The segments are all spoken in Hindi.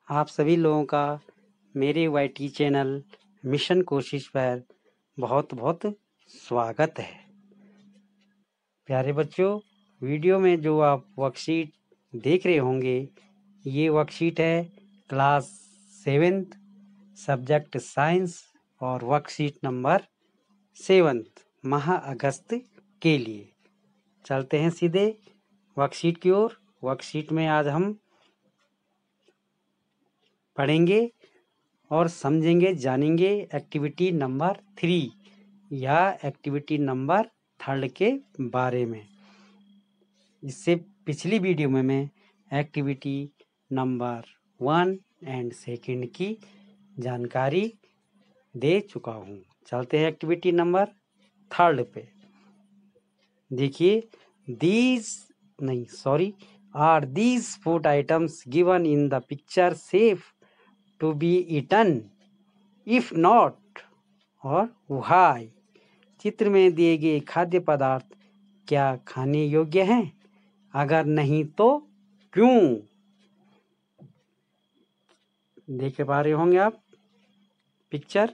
आप सभी लोगों का मेरे YT चैनल मिशन कोशिश पर बहुत बहुत स्वागत है। प्यारे बच्चों, वीडियो में जो आप वर्कशीट देख रहे होंगे, ये वर्कशीट है क्लास 7th सब्जेक्ट साइंस और वर्कशीट नंबर 7 माह अगस्त के लिए। चलते हैं सीधे वर्कशीट की ओर। वर्कशीट में आज हम पढ़ेंगे और समझेंगे, जानेंगे एक्टिविटी नंबर 3 या एक्टिविटी नंबर 3 के बारे में। इससे पिछली वीडियो में मैं एक्टिविटी नंबर 1 एंड 2 की जानकारी दे चुका हूँ। चलते हैं एक्टिविटी नंबर 3 पे। देखिए, are these food items given in the picture safe to be eaten? If not, और why? चित्र में दिए गए खाद्य पदार्थ क्या खाने योग्य हैं? अगर नहीं तो क्यों? देख पा रहे होंगे आप पिक्चर।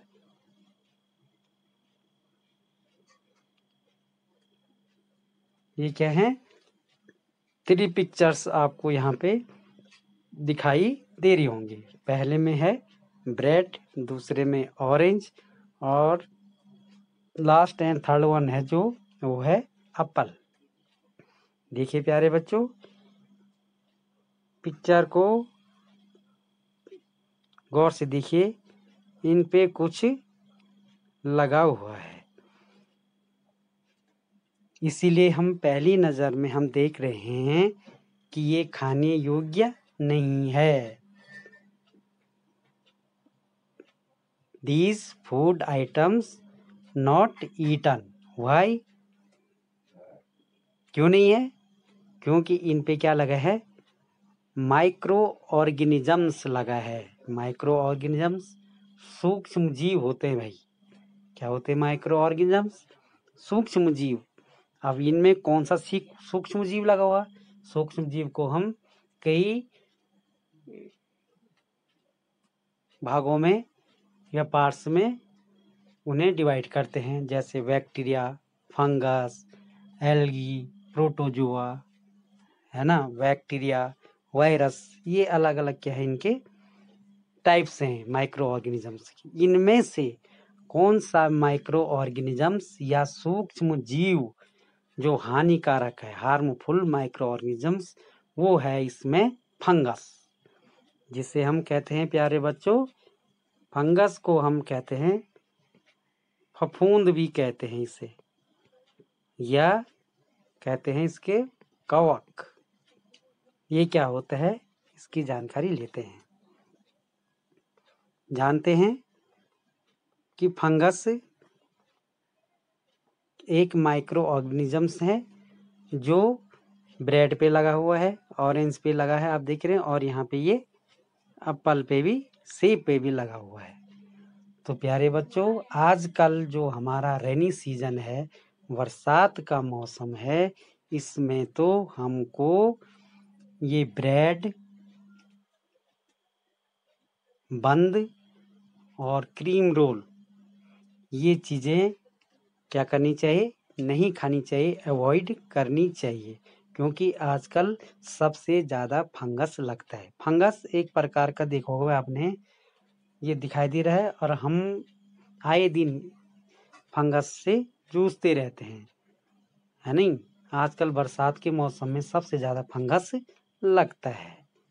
ये क्या है? 3 पिक्चर्स आपको यहाँ पे दिखाई दे रही होंगी। पहले में है ब्रेड, दूसरे में ऑरेंज और लास्ट एंड थर्ड वन है जो वो है एप्पल। देखिए प्यारे बच्चों, पिक्चर को गौर से देखिए, इन पे कुछ लगा हुआ है, इसीलिए हम पहली नज़र में हम देख रहे हैं कि ये खाने योग्य नहीं है। These food items not eaten. Why? क्यों नहीं है? क्योंकि इन पे क्या लगा है? माइक्रो ऑर्गेनिजम्स लगा है। माइक्रो ऑर्गेनिजम्स सूक्ष्म जीव होते हैं भाई। क्या होते हैं माइक्रो ऑर्गेनिजम्स? सूक्ष्म जीव। अब इनमें कौन सा सूक्ष्म जीव लगा हुआ? सूक्ष्म जीव को हम कई भागों में या पार्ट्स में उन्हें डिवाइड करते हैं, जैसे बैक्टीरिया, फंगस, एल्गी, प्रोटोजोआ, है ना, बैक्टीरिया, वायरस। ये अलग अलग क्या है, इनके टाइप्स हैं माइक्रो ऑर्गेनिजम्स की। इनमें से कौन सा माइक्रो ऑर्गेनिजम्स या सूक्ष्म जीव जो हानिकारक है, हार्मफुल माइक्रो ऑर्गेनिजम्स, वो है इसमें फंगस, जिसे हम कहते हैं प्यारे बच्चों, फंगस को हम कहते हैं फफूंद भी कहते हैं इसे, या कहते हैं इसके कवक। ये क्या होता है, इसकी जानकारी लेते हैं। जानते हैं कि फंगस एक माइक्रो ऑर्गेनिजम्स है जो ब्रेड पे लगा हुआ है, ऑरेंज पे लगा है, आप देख रहे हैं, और यहाँ पे ये एप्पल पे भी, सेब पे भी लगा हुआ है। तो प्यारे बच्चों, आजकल जो हमारा रेनी सीजन है, बरसात का मौसम है, इसमें तो हमको ये ब्रेड, बंद और क्रीम रोल, ये चीज़ें क्या करनी चाहिए? नहीं खानी चाहिए, अवॉइड करनी चाहिए, क्योंकि आजकल सबसे ज़्यादा फंगस लगता है। फंगस एक प्रकार का देखोगे आपने, ये दिखाई दे रहा है, और हम आए दिन फंगस से जूझते रहते हैं, है नहीं? आजकल बरसात के मौसम में सबसे ज़्यादा फंगस लगता है।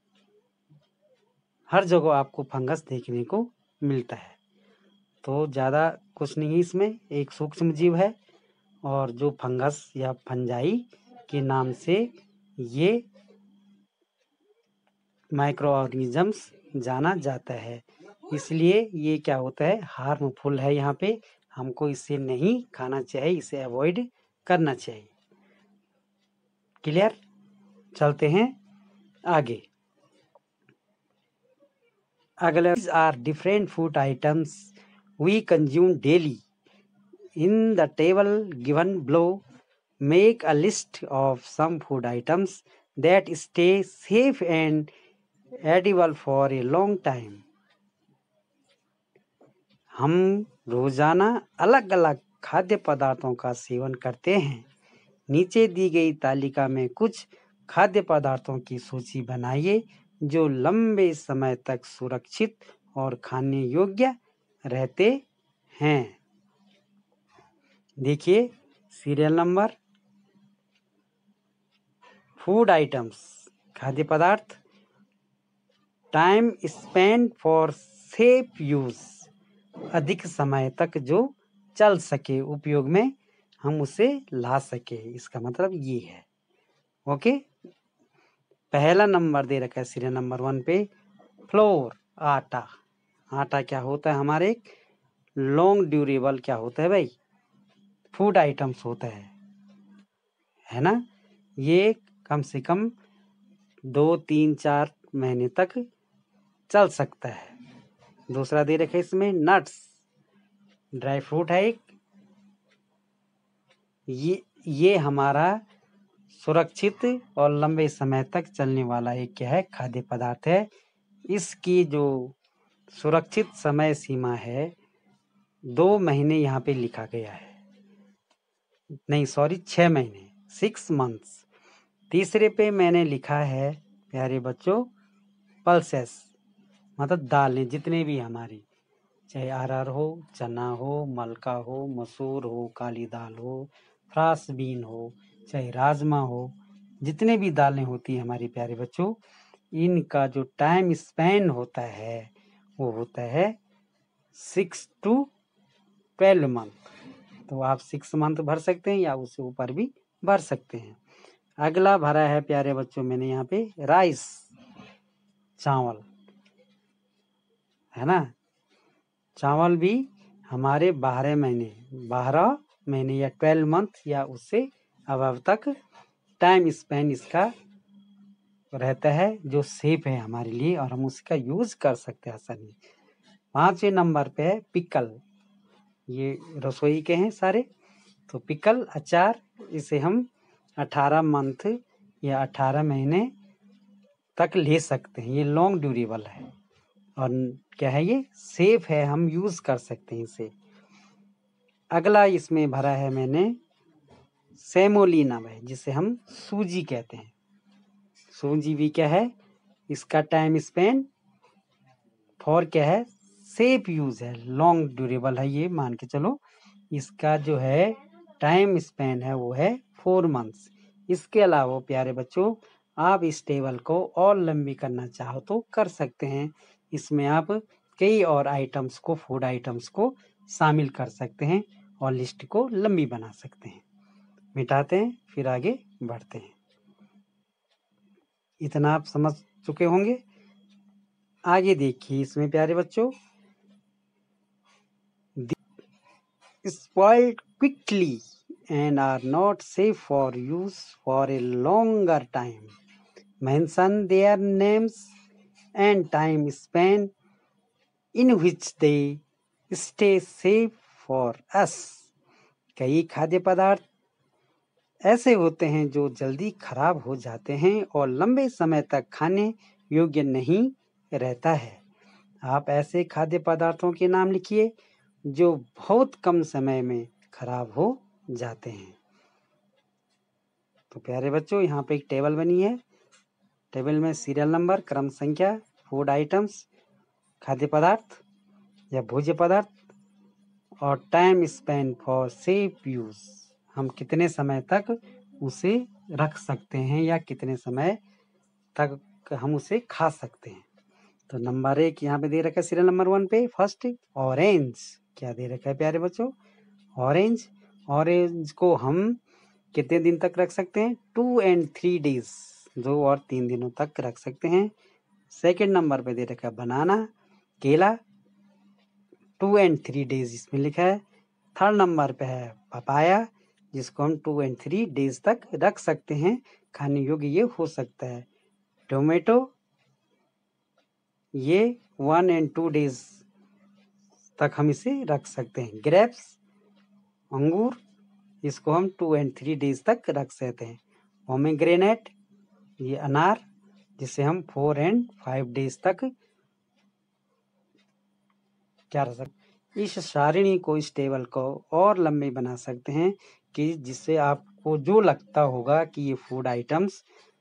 हर जगह आपको फंगस देखने को मिलता है। तो ज़्यादा कुछ नहीं है, इसमें एक सूक्ष्म जीव है, और जो फंगस या फंजाई के नाम से ये माइक्रो ऑर्गेनिजम्स जाना जाता है। इसलिए ये क्या होता है, हार्मफुल है। यहाँ पे हमको इसे नहीं खाना चाहिए, इसे अवॉइड करना चाहिए। क्लियर? चलते हैं आगे। अगले are different food items we consume daily. In the table given below, make a list of some food items that stay safe and edible for a long time. हम रोजाना अलग अलग खाद्य पदार्थों का सेवन करते हैं। नीचे दी गई तालिका में कुछ खाद्य पदार्थों की सूची बनाइए जो लंबे समय तक सुरक्षित और खाने योग्य रहते हैं। देखिए सीरियल नंबर। फूड आइटम्स खाद्य पदार्थ। Time spend for safe use अधिक समय तक जो चल सके, उपयोग में हम उसे ला सके, इसका मतलब ये है। ओके, पहला नंबर दे रखा है सीरियल नंबर 1 पे फ्लोर आटा। आटा क्या होता है हमारे लॉन्ग ड्यूरेबल क्या होता है भाई, फूड आइटम्स होता है ना। ये कम से कम 2-3-4 महीने तक चल सकता है। दूसरा दे रखे इसमें नट्स, ड्राई फ्रूट है एक। ये हमारा सुरक्षित और लंबे समय तक चलने वाला एक क्या है खाद्य पदार्थ है। इसकी जो सुरक्षित समय सीमा है 2 महीने यहाँ पे लिखा गया है, नहीं सॉरी 6 महीने, 6 months। तीसरे पे मैंने लिखा है प्यारे बच्चों पल्सेस, मतलब दालें जितने भी हमारी, चाहे अरहर हो, चना हो, मलका हो, मसूर हो, काली दाल हो, फ्रास बीन हो, चाहे राजमा हो, जितने भी दालें होती हैं हमारी प्यारे बच्चों, इनका जो टाइम स्पेन होता है वो होता है 6 to 12 month। तो आप 6 month भर सकते हैं या उससे ऊपर भी भर सकते हैं। अगला भरा है प्यारे बच्चों मैंने यहाँ पे राइस, चावल है ना। चावल भी हमारे 12 महीने या 12 month या उससे अबव तक टाइम स्पेन इसका रहता है जो सेफ है हमारे लिए और हम उसका यूज कर सकते हैं आसानी। 5वें नंबर पे है पिकल, ये रसोई के हैं सारे। तो पिकल अचार, इसे हम 18 month या 18 महीने तक ले सकते हैं। ये लॉन्ग ड्यूरेबल है और क्या है ये सेफ है, हम यूज कर सकते हैं इसे। अगला इसमें भरा है मैंने सेमोलिना है, जिसे हम सूजी कहते हैं। सूजी भी क्या है, इसका टाइम स्पेन फॉर क्या है सेफ यूज है, लॉन्ग ड्यूरेबल है, ये मान के चलो। इसका जो है टाइम स्पेन है वो है 4 months। इसके अलावा प्यारे बच्चों आप इस टेबल को और लंबी करना चाहो तो कर सकते हैं। इसमें आप कई और आइटम्स को, फूड आइटम्स को शामिल कर सकते हैं और लिस्ट को लंबी बना सकते हैं। मिटाते हैं फिर आगे बढ़ते हैं। इतना आप समझ चुके होंगे। आगे देखिए इसमें प्यारे बच्चों, spoiled quickly and are not safe for use for a longer time. Mention their names and time span in which they stay safe for us. कई खाद्य पदार्थ ऐसे होते हैं जो जल्दी खराब हो जाते हैं और लंबे समय तक खाने योग्य नहीं रहता है। आप ऐसे खाद्य पदार्थों के नाम लिखिए जो बहुत कम समय में खराब हो जाते हैं। तो प्यारे बच्चों यहाँ पे एक टेबल बनी है। टेबल में सीरियल नंबर, क्रम संख्या, फूड आइटम्स, खाद्य पदार्थ या भोज्य पदार्थ और time span for safe use, हम कितने समय तक उसे रख सकते हैं या कितने समय तक हम उसे खा सकते हैं। तो नंबर 1 यहाँ पे दे रखा है सीरियल नंबर 1 पे फर्स्ट ऑरेंज। क्या दे रखा है प्यारे बच्चों, ऑरेंज। ऑरेंज को हम कितने दिन तक रख सकते हैं, 2 and 3 days, 2 और 3 दिनों तक रख सकते हैं। सेकंड नंबर पे दे रखा है बनाना, केला, 2 and 3 days इसमें लिखा है। थर्ड नंबर पे है पपाया, जिसको हम 2 and 3 days तक रख सकते हैं, खाने योग्य ये हो सकता है। टोमेटो, ये 1 and 2 days तक हम इसे रख सकते हैं। ग्रेप्स, अंगूर, इसको हम 2 and 3 days तक रख सकते हैं। पोमेग्रेनेट, ये अनार, जिससे हम 4 एंड 5 डेज तक क्या रख सकते। इस सारिणी को, इस टेबल को और लंबे बना सकते हैं कि जिससे आपको जो लगता होगा कि ये फूड आइटम्स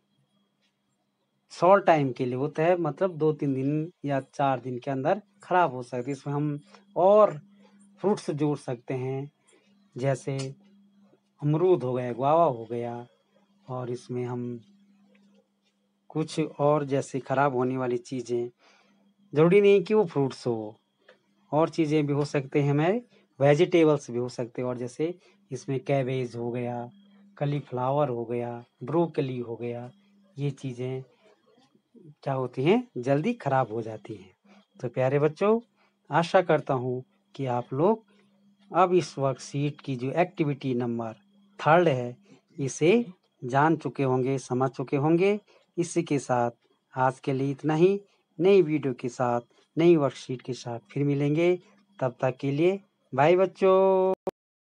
शॉर्ट टाइम के लिए होता है, मतलब 2-3 दिन या 4 दिन के अंदर खराब हो सकती है। इसमें हम और फ्रूट्स जोड़ सकते हैं, जैसे अमरूद हो गया, गुआवा हो गया, और इसमें हम कुछ और जैसे खराब होने वाली चीज़ें, ज़रूरी नहीं कि वो फ्रूट्स हो, और चीज़ें भी हो सकते हैं, हमारे वेजिटेबल्स भी हो सकते हैं। और जैसे इसमें कैबेज हो गया, कलीफ्लावर हो गया, ब्रोकली हो गया, ये चीज़ें क्या होती हैं, जल्दी खराब हो जाती हैं। तो प्यारे बच्चों, आशा करता हूँ कि आप लोग अब इस वर्कशीट की जो एक्टिविटी नंबर 3 है, इसे जान चुके होंगे, समझ चुके होंगे। इसी के साथ आज के लिए इतना ही। नई वीडियो के साथ, नई वर्कशीट के साथ फिर मिलेंगे। तब तक के लिए बाय बच्चों।